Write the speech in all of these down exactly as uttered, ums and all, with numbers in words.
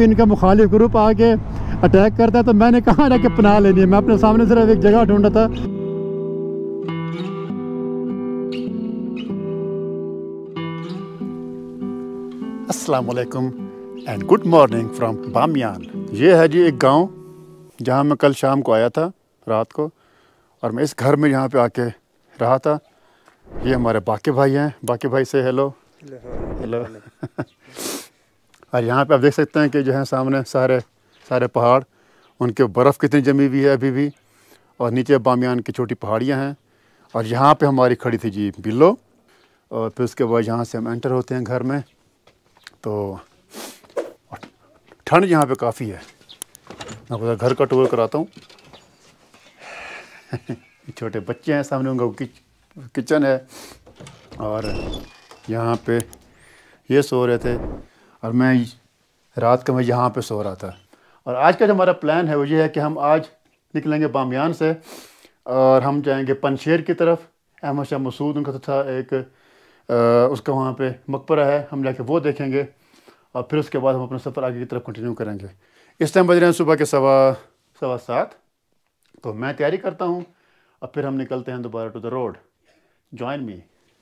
कभी इनका मुखालिफ ग्रुप आके अटैक करता है तो मैंने कहा ना कि पनाह लेनी है। मैं अपने सामने सिर्फ एक जगह ढूंढा था। अस्सलाम वालेकुम and good morning from Bamiyan. ये है जी एक गांव जहां मैं कल शाम को आया था रात को, और मैं इस घर में यहाँ पे आके रहा था। ये हमारे बाकी भाई हैं। बाकी भाई से हेलो हेलो। और यहाँ पे आप देख सकते हैं कि जो है सामने सारे सारे पहाड़, उनके बर्फ़ कितनी जमी हुई है अभी भी, और नीचे बामियान की छोटी पहाड़ियाँ हैं। और यहाँ पे हमारी खड़ी थी जी बिल्लो, और फिर उसके बाद यहाँ से हम एंटर होते हैं घर में। तो ठंड यहाँ पे काफ़ी है। मैं आपको घर का टूर कराता हूँ। छोटे बच्चे हैं सामने, उनका कि, किचन है, और यहाँ पे ये सो रहे थे, और मैं रात का मैं यहाँ पे सो रहा था। और आज का जो हमारा प्लान है वो ये है कि हम आज निकलेंगे बामियान से और हम जाएंगे पंजशेर की तरफ। अहमद शाह मसूद उनका था एक आ, उसका वहाँ पे मकबरा है, हम जाके वो देखेंगे, और फिर उसके बाद हम अपना सफ़र आगे की तरफ कंटिन्यू करेंगे। इस टाइम बज रहे हैं सुबह के सवा सवा सात। तो मैं तैयारी करता हूँ और फिर हम निकलते हैं दोबारा to the road. Join me.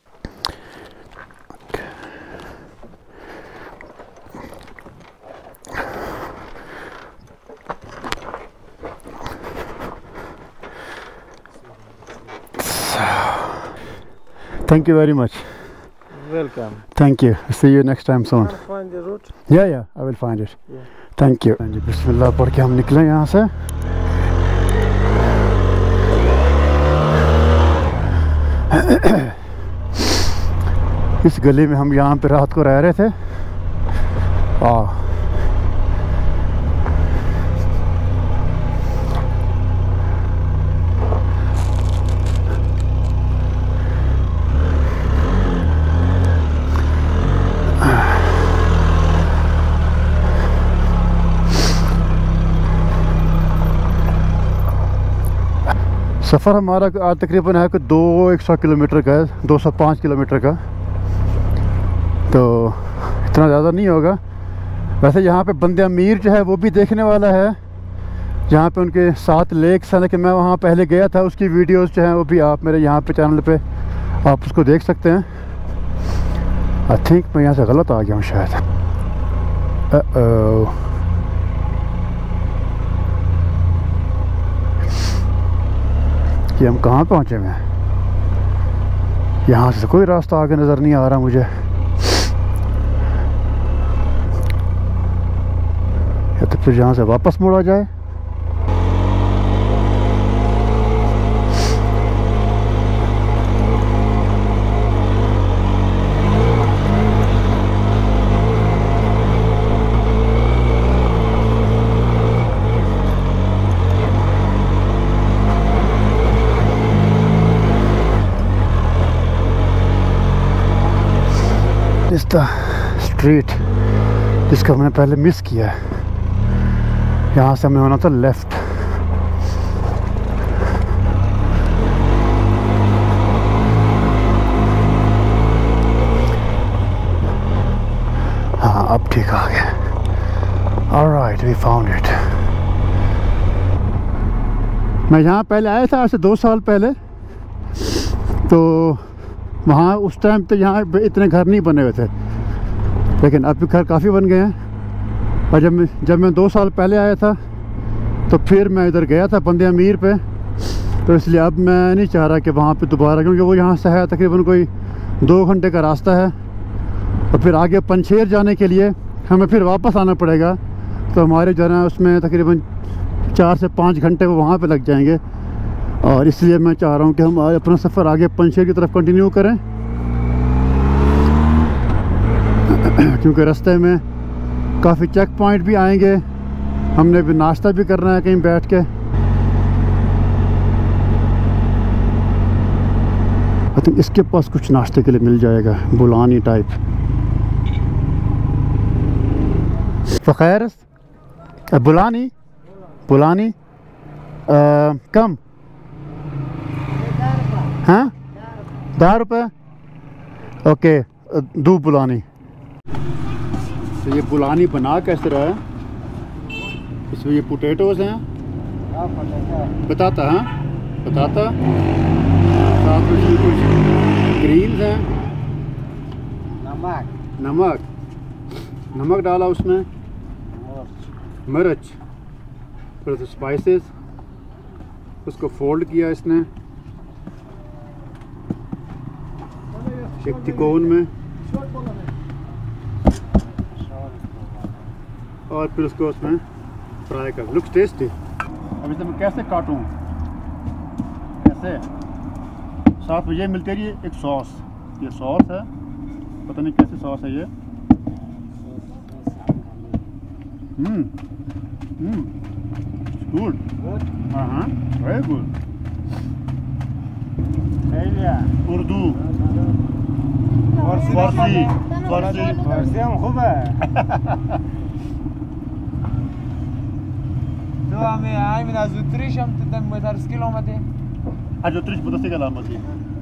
Thank you very much. Welcome. Thank you. See you next time soon. Can I find the route? Yeah, yeah, I will find it. Yeah. Thank you. बिस्मिल्लाह पढ़ के हम निकले यहाँ से। इस गली में हम यहाँ पे रात को रह रहे थे। आ सफ़र हमारा आज तकरीबन है कि दो एक सौ किलोमीटर का है, दो सौ पाँच किलोमीटर का। तो इतना ज़्यादा नहीं होगा। वैसे यहाँ पे बंदे अमीर जो है वो भी देखने वाला है, जहाँ पे उनके सात लेक्स हैं। लेकिन मैं वहाँ पहले गया था, उसकी वीडियोस जो हैं वो भी आप मेरे यहाँ पे चैनल पे आप उसको देख सकते हैं। आई थिंक मैं यहाँ से गलत आ गया हूँ शायद। uh-oh. कि हम कहाँ पहुँचे हुए हैं? यहाँ से कोई रास्ता आगे नज़र नहीं आ रहा मुझे। या तो फिर यहाँ से वापस मुड़ा जाए। इस द स्ट्रीट जिसका हमने पहले मिस किया है। यहाँ से हमें होना था लेफ़्ट। हाँ अब ठीक आ गया। Alright, we found it. मैं यहाँ पहले आया था आज से दो साल पहले। तो वहाँ उस टाइम तो यहाँ इतने घर नहीं बने हुए थे, लेकिन अब भी घर काफ़ी बन गए हैं। और जब मैं जब मैं दो साल पहले आया था तो फिर मैं इधर गया था बंदे अमीर पे, तो इसलिए अब मैं नहीं चाह रहा कि वहाँ पे दोबारा, क्योंकि वो यहाँ से है तकरीबन कोई दो घंटे का रास्ता है, और फिर आगे पंजशेर जाने के लिए हमें फिर वापस आना पड़ेगा। तो हमारे जो है उसमें तकरीबन चार से पाँच घंटे वो वहाँ पर लग जाएंगे। और इसलिए मैं चाह रहा हूँ कि हम अपना सफ़र आगे पंजशेर की तरफ कंटिन्यू करें, क्योंकि रास्ते में काफ़ी चेक पॉइंट भी आएंगे। हमने भी नाश्ता भी करना है कहीं बैठ के। आई थिंक इसके पास कुछ नाश्ते के लिए मिल जाएगा, बुलानी टाइप। फ़खैर बुलानी बुलानी आ, कम हाँ दस रुपये। ओके, दो बुलानी। तो ये बुलानी बना कैसे रहा है? इसमें ये पोटैटोज हैं, बताता हाँ बताता, साथ में इसमें कुछ ग्रीन्स हैं, नमक नमक नमक डाला उसमें, मिर्च, थोड़ा सा स्पाइसेस, उसको फोल्ड किया इसने एक तिकोन में, और फिर उसको उसमें फ्राई कर। Looks tasty. अब इसे मैं कैसे काटूँ, ऐसे साथ में ये मिलती है ये एक सॉस, ये सॉस है, पता नहीं कैसी सॉस है ये। हम्म हम्म गुड, हाँ हाँ very good. Urdu Farsi Farsi Farsi हम खूब है। تو همه همین از اتریش هم تدم مترسکیل آمده. از اتریش مترسکیل آمده.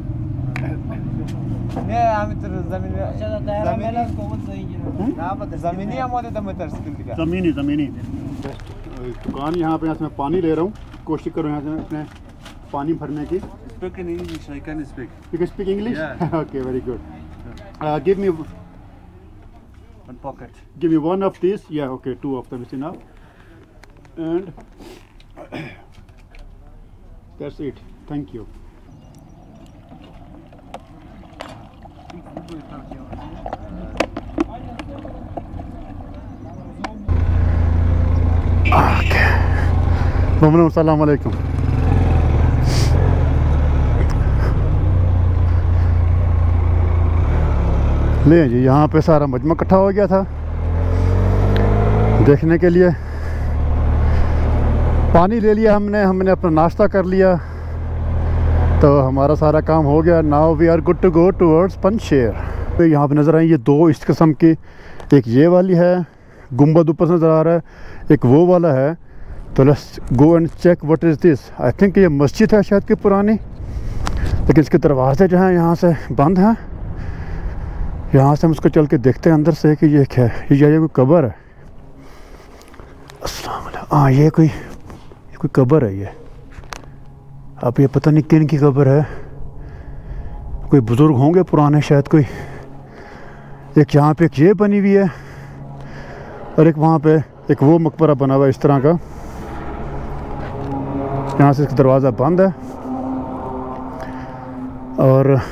نه همین تر زمینی زمینی زمینی آمده تا مترسکیل دیگه. زمینی زمینی दुकान यहाँ पे, यहाँ से मैं पानी ले रहा हूँ, कोशिश करूँ यहाँ से अपने पानी भरने की। Speak in English, I can speak. You can speak English? Yeah. Okay, very good. Uh, give me One pocket. give me one of these. Yeah, okay, two of them is enough. And that's it. Thank you. Okay. Assalamu alaikum. ले जी, यहाँ पे सारा मजमा इकट्ठा हो गया था देखने के लिए। पानी ले लिया हमने, हमने अपना नाश्ता कर लिया, तो हमारा सारा काम हो गया। Now we are good to go towards Panjshir. तो यहाँ पे नज़र आई ये दो इस किस्म की, एक ये वाली है, गुम्बद ऊपर से नज़र आ रहा है, एक वो वाला है। तो let's go and check what is this. I think ये मस्जिद है शायद की पुरानी, लेकिन इसके दरवाजे जो हैं यहाँ से बंद हैं। यहाँ से हम उसको चल के देखते हैं अंदर से कि ये क्या है। ये ये कोई कब्र है। अस्सलाम वालेकुम। हाँ ये कोई ये कोई कब्र है ये। अब ये पता नहीं किन की कब्र है, कोई बुज़ुर्ग होंगे पुराने शायद कोई। एक यहाँ पे एक ये बनी हुई है, और एक वहाँ पे एक वो मकबरा बना हुआ है इस तरह का। यहाँ से इसका दरवाज़ा बंद है, और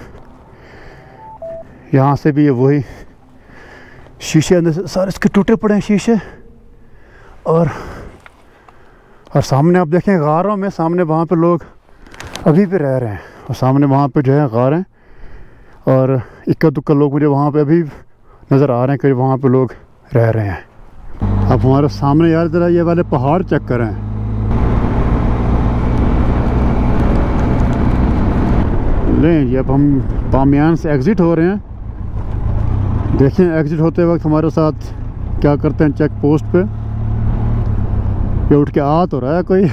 यहाँ से भी ये वही शीशे अंदर से सारे इसके टूटे पड़े हैं शीशे। और और सामने आप देखें गारों में, सामने वहाँ पे लोग अभी भी रह रहे हैं, और सामने वहाँ पे जो है गार हैं, और इक्का दुक्का लोग मुझे वहाँ पे अभी नज़र आ रहे हैं कि वहाँ पे लोग रह रहे हैं। अब हमारे सामने यार ज़रा ये वाले पहाड़ चेक करें। लें जी, अब हम बामियान से एग्ज़िट हो रहे हैं। देखें एग्ज़िट होते वक्त हमारे साथ क्या करते हैं चेक पोस्ट पे। ये उठ के आ तो रहा है कोई।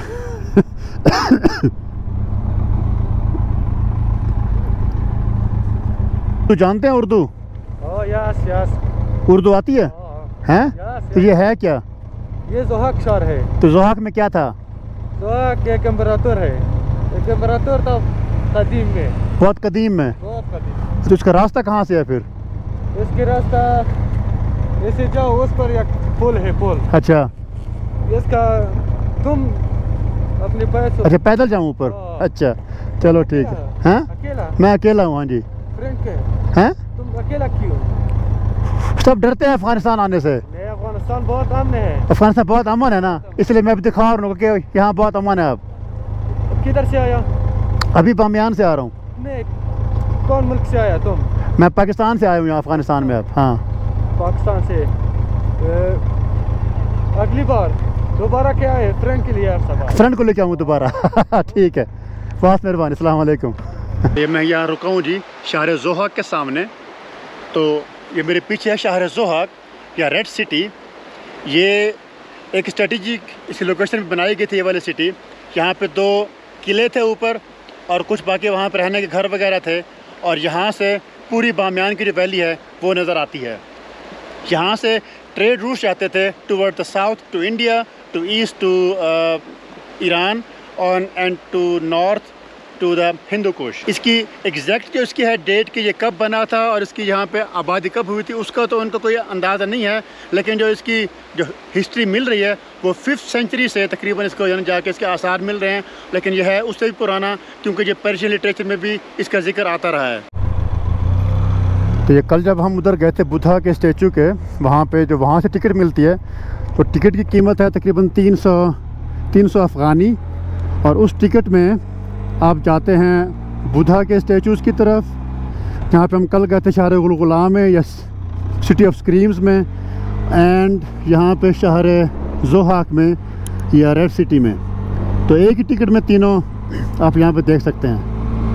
तू जानते हैं Urdu? Oh yes yes. Urdu आती है? हैं? तो ये है क्या? ये ज़ोहक शहर है। तो ज़ोहक में क्या था? ज़ोहक एक इम्परातोर है, एक इम्परातोर था कदीम में, बहुत कदीम में। बहुत कदीम। तो इसका रास्ता कहाँ से है फिर? इसके रास्ता ऐसे जाओ, उस पर एक पुल है, पुल। अच्छा इसका तुम अपने पैसे। अच्छा पैदल जाऊँ ऊपर? अच्छा चलो ठीक है। हैं? अकेला? मैं अकेला हूँ। हाँ जी। फ्रेंड के? हैं? तुम अकेला क्यों? सब डरते हैं अफगानिस्तान आने से। नहीं, अफगानिस्तान बहुत अमन है। अफगानिस्तान बहुत अमन है ना, इसलिए मैं भी दिखा रहा हूँ कि यहाँ बहुत अमन है। अब किधर से आया? अभी बामियान से आ रहा हूँ। नहीं, कौन मुल्क से आया तुम? मैं पाकिस्तान से आया हूँ यहाँ अफगानिस्तान में। अब हाँ पाकिस्तान से। ए, अगली बार दोबारा क्या है? फ्रेंड के लिए फ्रेंड को लेके आऊँ दोबारा। ठीक है, बहुत मेहरबानी। अस्सलाम वालेकुम। ये मैं यहाँ रुका हूँ जी शहर ज़ोहक के सामने। तो ये मेरे पीछे है शहर ज़ोहक या रेड सिटी। ये एक स्ट्रेटेजिक इस लोकेशन में बनाई गई थी ये वाली सिटी। यहाँ पे दो किले थे ऊपर, और कुछ बाकी वहाँ पर रहने के घर वगैरह थे, और यहाँ से पूरी बामियान की जो वैली है वो नज़र आती है। यहाँ से ट्रेड रूट्स जाते थे toward the south, to India, to to east to uh, Iran on and to north to the Hindu Kush। इसकी एग्जैक्ट जो इसकी है डेट कि ये कब बना था और इसकी यहाँ पे आबादी कब हुई थी उसका तो उनको कोई अंदाज़ा नहीं है, लेकिन जो इसकी जो हिस्ट्री मिल रही है वो फिफ्थ सेंचुरी से तकरीबन इसको यानी जाके इसके आसार मिल रहे हैं, लेकिन यह है उससे भी पुराना क्योंकि ये पर्शियन लिटरेचर में भी इसका जिक्र आता रहा है। तो ये कल जब हम उधर गए थे बुद्धा के स्टैचू के, वहाँ पे जो वहाँ से टिकट मिलती है तो टिकट की कीमत है तकरीबन तीन सौ तीन सौ अफ़गानी, और उस टिकट में आप जाते हैं बुद्धा के स्टैचूज़ की तरफ, जहाँ पे हम कल गए थे शहर गुलगुला में या सिटी ऑफ स्क्रीम्स में, एंड यहाँ पे शहर जोहाक में या रेड सिटी में। तो एक ही टिकट में तीनों आप यहाँ पे देख सकते हैं।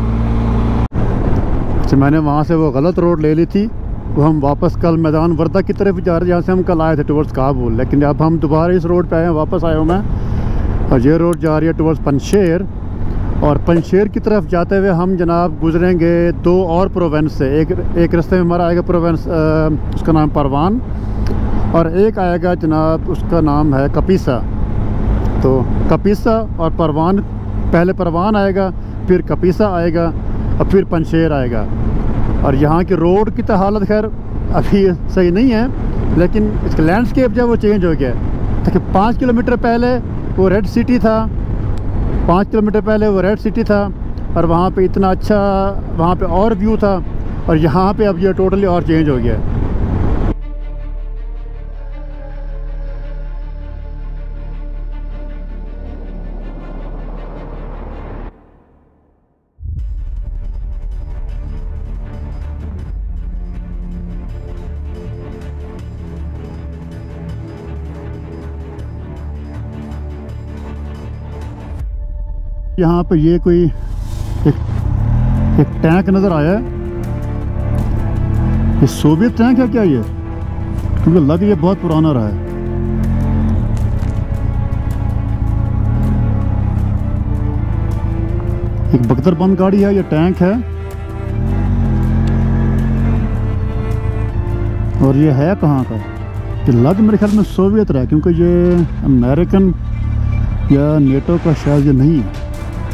तो मैंने वहाँ से वो गलत रोड ले ली थी, वो हम वापस कल मैदान वर्दा की तरफ जा रहे जहाँ से हम कल आए थे टुवर्ड्स काबुल, लेकिन अब हम दोबारा इस रोड पे आए हैं, वापस आया हूँ मैं, और ये रोड जा रही है टुवर्ड्स पंजशेर। और पंजशेर की तरफ जाते हुए हम जनाब गुजरेंगे दो और प्रोवेंस से, एक एक रास्ते में हमारा आएगा प्रोवेंस उसका नाम परवान, और एक आएगा जनाब उसका नाम है कपीसा। तो कपीसा और परवान, पहले परवान आएगा फिर कपीसा आएगा और फिर पंजशेर आएगा। और यहाँ की रोड की तो हालत खैर अभी सही नहीं है, लेकिन इसका लैंडस्केप जो है वो चेंज हो गया है। ताकि पाँच किलोमीटर पहले वो रेड सिटी था, पाँच किलोमीटर पहले वो रेड सिटी था और वहाँ पे इतना अच्छा वहाँ पे और व्यू था, और यहाँ पे अब ये टोटली और चेंज हो गया है। यहाँ पे ये कोई एक, एक टैंक नज़र आया है, ये सोवियत टैंक है क्या ये? क्योंकि लग ये बहुत पुराना रहा है। एक बख्तरबंद गाड़ी है, ये टैंक है, और ये है कहाँ का? ये लग मेरे ख्याल में सोवियत रहा है, क्योंकि ये अमेरिकन या नेटो का शायद ये नहीं है।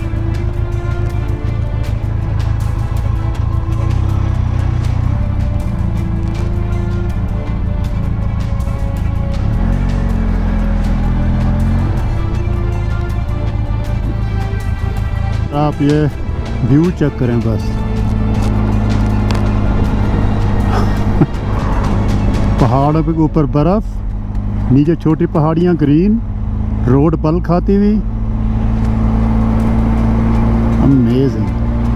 आप ये व्यू चेक करें बस। पहाड़ों के ऊपर बर्फ, नीचे छोटी पहाड़ियाँ ग्रीन, रोड पल खाती हुई, अमेजिंग।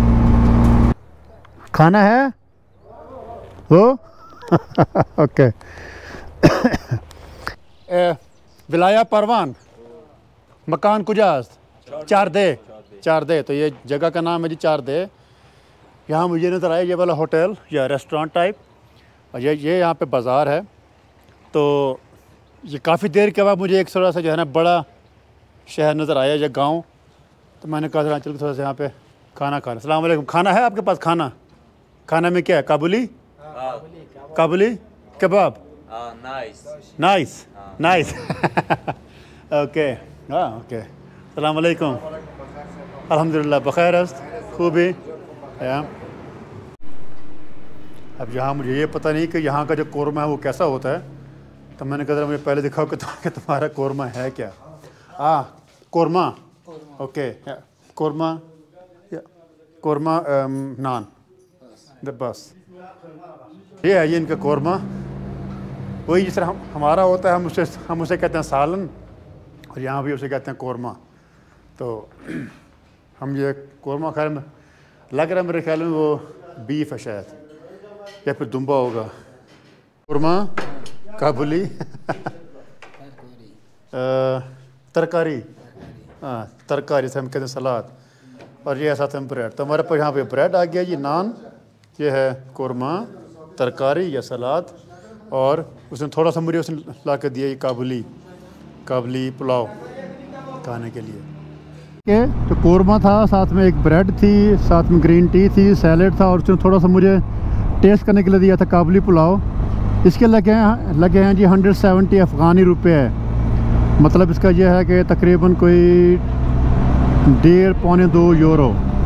खाना है हो ओके। विलाया परवान, मकान कुजाज, चार दे चार दे तो ये जगह का नाम है जी चार दे। यहाँ मुझे नज़र आया ये वाला होटल या रेस्टोरेंट टाइप, और ये ये यहाँ पे बाज़ार है। तो ये काफ़ी देर के बाद मुझे एक थोड़ा सा जो है ना बड़ा शहर नज़र आया या गांव, तो मैंने कहा चल थोड़ा सा यहाँ पे खाना खाना। अस्सलाम वालेकुम, खाना है आपके पास? खाना खाना में क्या है? काबुली काबुली कबाब, नाइस नाइस नाइस ओके हाँ ओके। अस्सलाम वालेकुम, अल्हम्दुलिल्लाह बखैर खूबी। अब यहाँ मुझे ये पता नहीं कि यहाँ का जो कोरमा है वो कैसा होता है, तो मैंने कहा मुझे पहले दिखाओ कि तुम्हारा कोरमा है क्या। आ कोरमा ओके, कोरमा कोरमा नान बस, ये है ये इनका कोरमा। वही जिस तरह हम हमारा होता है, हम उसे हम उसे कहते हैं सालन, और यहाँ भी उसे कहते हैं कोरमा। तो हम ये कोरमा खैर में लग रहा है मेरे ख्याल में वो बीफ है शायद, या फिर दुम्बा होगा। कोरमा काबुली तरकारी, हाँ तरकारी से हम कहते हैं सलाद, और ये साथ में ब्रेड। तो हमारे पास यहाँ पे ब्रेड आ गया, ये नान, ये है कोरमा तरकारी या सलाद, और उसने थोड़ा सा मुझे उसने ला कर दिया ये काबुली काबुली पुलाव खाने के लिए। के जो कोरमा था, साथ में एक ब्रेड थी, साथ में ग्रीन टी थी, सैलेड था, और उसने थोड़ा सा मुझे टेस्ट करने के लिए दिया था काबुली पुलाव। इसके लगे हैं लगे हैं जी हंड्रेड सेवेंटी अफ़गानी रुपये है, मतलब इसका यह है कि तकरीबन कोई डेढ़ पौने दो यूरो।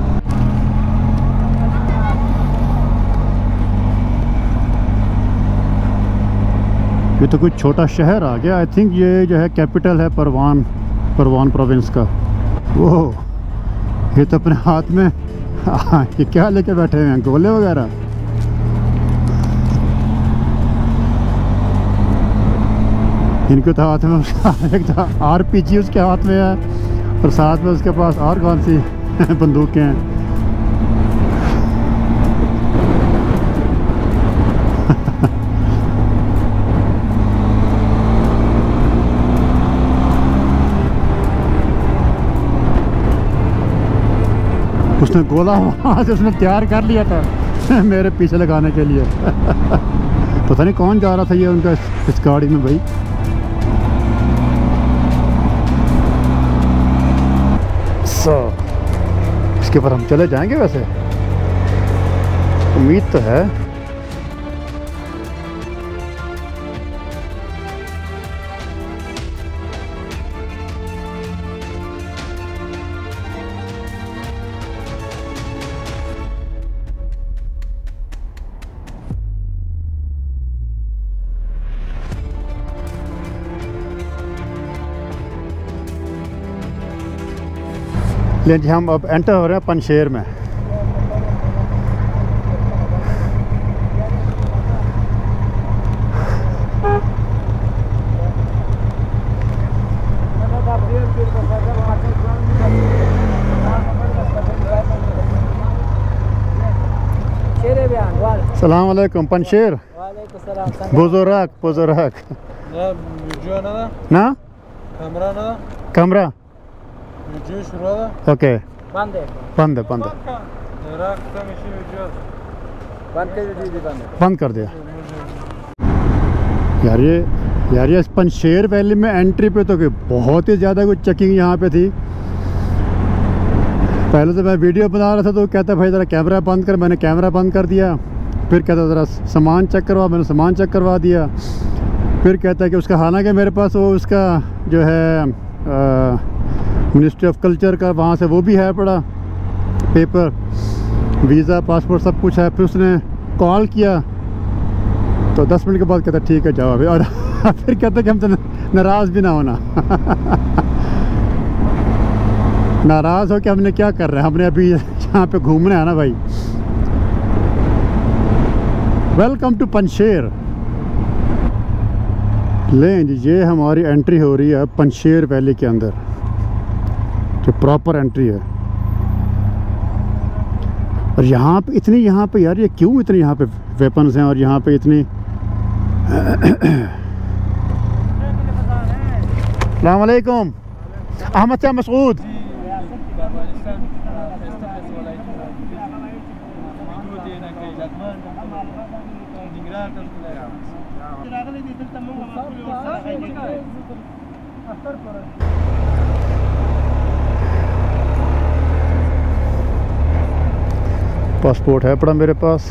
ये तो कोई छोटा शहर आ गया। आई थिंक ये जो है कैपिटल है परवान, परवान प्रोविंस का। वो ये तो अपने हाथ में ये क्या लेके बैठे हुए हैं, गोले वगैरह। इनके तो हाथ में उसका एक तो आर पी जी उसके हाथ में है और साथ में उसके पास और कौन सी बंदूकें हैं। उसने गोला वहाँ से उसने तैयार कर लिया था मेरे पीछे लगाने के लिए। पता नहीं कौन जा रहा था ये उनका इस, इस गाड़ी में भाई। सो इसके ऊपर हम चले जाएंगे वैसे, उम्मीद तो है। लेकिन जी हम अब एंटर हो रहे हैं पंशेर में। सलाम अलैकुम पंशेर। बुजुर्ग बुजुर्ग ना कमरा ना कमरा वीडियो शुरू है। ओके बंद है बंद है बंद है राख तो मिशी वीडियो बंद कर दी बंद है बंद कर दिया यार। ये यार ये पंशेर वैली में एंट्री पे तो कि बहुत ही ज़्यादा कुछ चेकिंग यहाँ पे थी। पहले तो मैं वीडियो बना रहा था तो कहता भाई ज़रा कैमरा बंद कर, मैंने कैमरा बंद कर दिया। फिर कहता ज़रा सामान चेक करवा, मैंने सामान चेक करवा दिया। फिर कहता है कि उसका, हालांकि मेरे पास वो उसका जो है मिनिस्ट्री ऑफ कल्चर का वहाँ से वो भी है पड़ा पेपर, वीज़ा पासपोर्ट सब कुछ है। फिर उसने कॉल किया तो दस मिनट के बाद कहता ठीक है जाओ अभी। और फिर कहता कि हमसे नाराज़ भी ना होना। नाराज़ हो कि हमने क्या कर रहे हैं, हमने अभी यहाँ पे घूमने आना भाई। Welcome to Panjshir. लें जी ये हमारी एंट्री हो रही है पंशेर वैली के अंदर, जो प्रॉपर एंट्री है। और यहाँ पे इतनी, यहाँ पे यार ये क्यों इतनी यहाँ पे वेपन्स हैं और यहाँ पे इतनी। अस्सलाम वालेकुम अहमद शाह मसूद। पासपोर्ट है पड़ा मेरे पास।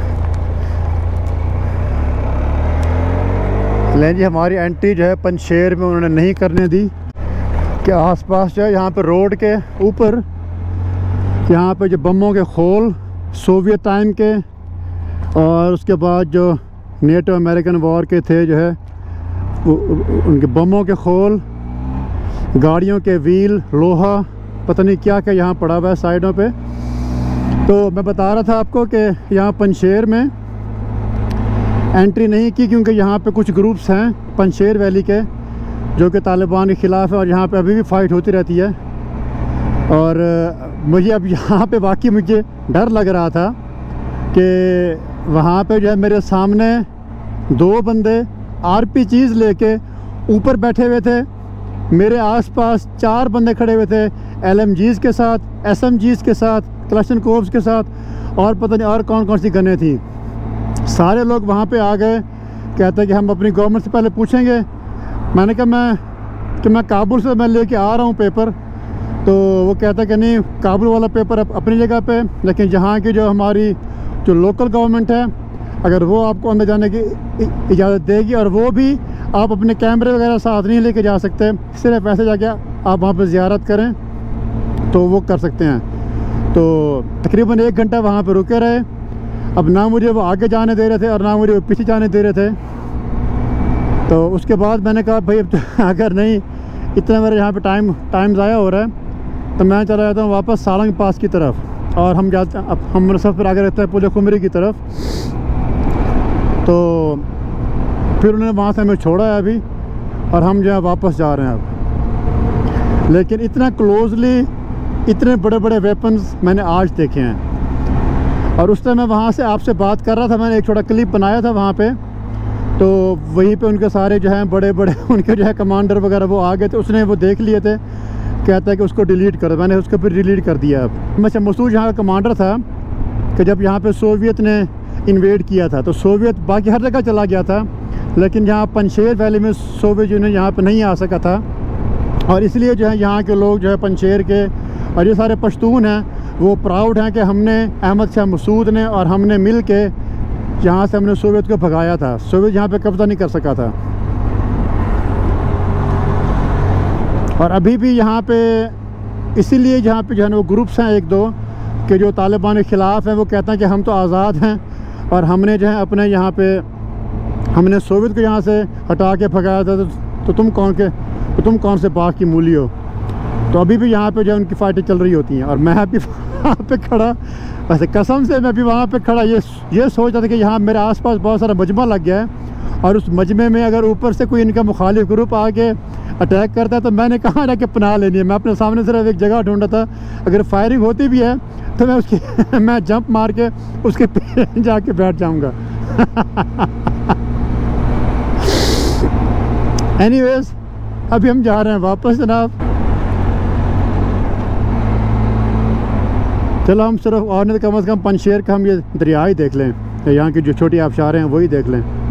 लें जी हमारी एंट्री जो है पंशेर में उन्होंने नहीं करने दी कि आसपास जो है यहाँ पे रोड के ऊपर यहाँ पे जो बमों के खोल सोवियत टाइम के और उसके बाद जो नेटो अमेरिकन वॉर के थे जो है वो, उनके बमों के खोल, गाड़ियों के व्हील, लोहा, पता नहीं क्या क्या यहाँ पड़ा हुआ है साइडों पे। तो मैं बता रहा था आपको कि यहाँ पंशेर में एंट्री नहीं की क्योंकि यहाँ पे कुछ ग्रुप्स हैं पंशेर वैली के जो कि तालिबान के ख़िलाफ़ है और यहाँ पे अभी भी फ़ाइट होती रहती है। और मुझे अब यहाँ पे वाकई मुझे डर लग रहा था कि वहाँ पे जो है मेरे सामने दो बंदे आरपीजीज़ लेके ऊपर बैठे हुए थे, मेरे आसपास चार बंदे खड़े हुए थे एलएमजीज़ के साथ, एसएमजीज़ के साथ, क्लशनकोव्स के साथ और पता नहीं और कौन कौन सी गनें थी। सारे लोग वहाँ पे आ गए, कहते कि हम अपनी गवर्नमेंट से पहले पूछेंगे। मैंने कहा मैं कि मैं काबुल से मैं लेके आ रहा हूँ पेपर। तो वो कहता कि नहीं, काबुल वाला पेपर अप, अपनी जगह पे, लेकिन जहाँ की जो हमारी जो लोकल गवर्नमेंट है अगर वो आपको अंदर जाने की इजाज़त देगी और वो भी आप अपने कैमरे वगैरह साथ नहीं लेके जा सकते, सिर्फ ऐसे जाके आप वहाँ पर ज़ियारत करें तो वो कर सकते हैं। तो तकरीबन एक घंटा वहाँ पर रुके रहे। अब ना मुझे वो आगे जाने दे रहे थे और ना मुझे वो पीछे जाने दे रहे थे। तो उसके बाद मैंने कहा भाई अब तो अगर नहीं इतना मेरा यहाँ पे टाइम टाइम ज़ाया हो रहा है तो मैं चला जाता हूँ वापस सालंग पास की तरफ, और हम जाते अब हम सफ़र आगे रहता है पुल कुमरी की तरफ। तो फिर उन्होंने वहाँ से हमें छोड़ा है अभी, और हम जो है वापस जा रहे हैं अब। लेकिन इतना क्लोजली इतने बड़े बड़े वेपन्स मैंने आज देखे हैं। और उस टाइम मैं वहाँ से आपसे बात कर रहा था, मैंने एक छोटा क्लिप बनाया था वहाँ पे, तो वहीं पे उनके सारे जो हैं बड़े बड़े उनके जो है कमांडर वगैरह वो आ गए थे। उसने वो देख लिए थे, कहता है कि उसको डिलीट करो। मैंने उसको फिर डिलीट कर दिया। अब अच्छा, मसूद यहाँ का कमांडर था कि जब यहाँ पे सोवियत ने इन्वेड किया था, तो सोवियत बाकी हर जगह चला गया था, लेकिन यहाँ पंजशेर वैली में सोवियत यूनियन यहाँ पे नहीं आ सका था। और इसलिए जो है यहाँ के लोग जो है पंजशेर के और ये सारे पश्तून हैं वो प्राउड हैं कि हमने अहमद शाह मसूद ने और हमने मिल के यहाँ से हमने सोवियत को भगाया था। सोवियत यहाँ पे कब्ज़ा नहीं कर सका था। और अभी भी यहाँ पे इसीलिए यहाँ पे जो है ना वो ग्रुप्स हैं एक दो कि जो तालिबान के ख़िलाफ़ हैं, वो कहते हैं कि हम तो आज़ाद हैं और हमने जो है अपने यहाँ पे हमने सोवियत को यहाँ से हटा के भगाया था, तो, तो तुम कौन के तो तुम कौन से बाग की मूली हो। तो अभी भी यहाँ पे जो है उनकी फाइटें चल रही होती हैं। और मैं भी वहाँ पे खड़ा, वैसे कसम से मैं भी वहाँ पे खड़ा ये ये सोच रहा था कि यहाँ मेरे आसपास बहुत सारा मजमा लग गया है, और उस मजमे में अगर ऊपर से कोई इनका मुखालिफ ग्रुप आके अटैक करता है तो मैंने कहाँ जाके पनाह लेनी है। मैं अपने सामने सिर्फ एक जगह ढूंढा था, अगर फायरिंग होती भी है तो मैं उसकी मैं जंप मार के उसके पीछे जाके बैठ जाऊँगा। एनीवेज अभी हम जा रहे हैं वापस जनाब। चलो हम सिर्फ और नहीं तो कम अज़ कम पंजशेर का हम ये दरिया ही देख लें, यहाँ की जो छोटी आबशारें हैं वही देख लें।